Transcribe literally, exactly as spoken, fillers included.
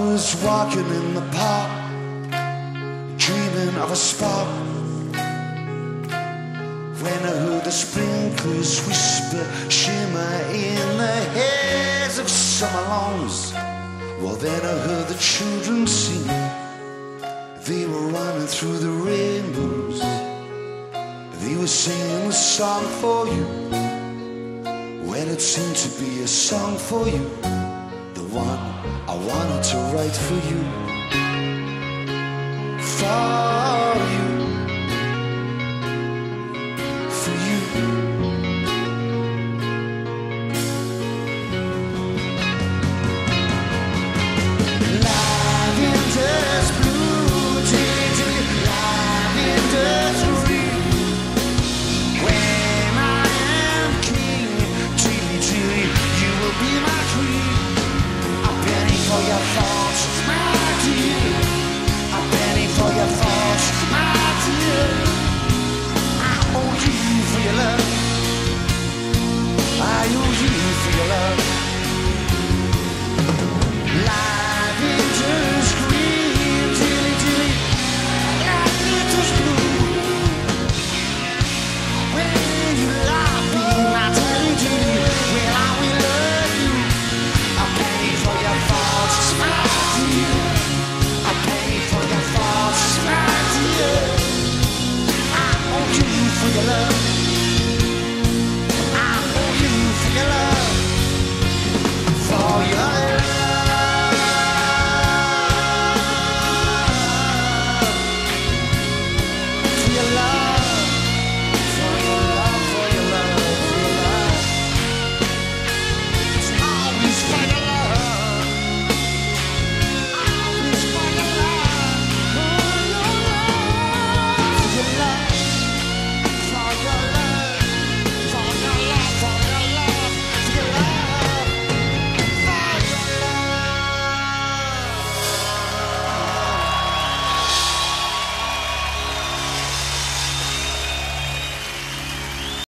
was walking in the park, dreaming of a spark, when I heard the sprinklers whisper, shimmer in the hairs of summer lawns. Well, then I heard the children sing. They were running through the rainbows. They were singing a song for you. When it seemed to be a song for you, the one I wanted to write for you. For you. For you. Lavender's blue, tingly, lavender's green. When I am king, truly, truly, you will be my queen. A penny for your thoughts, my dear. A penny for your thoughts, my dear. I owe you for your love. I owe you for your love.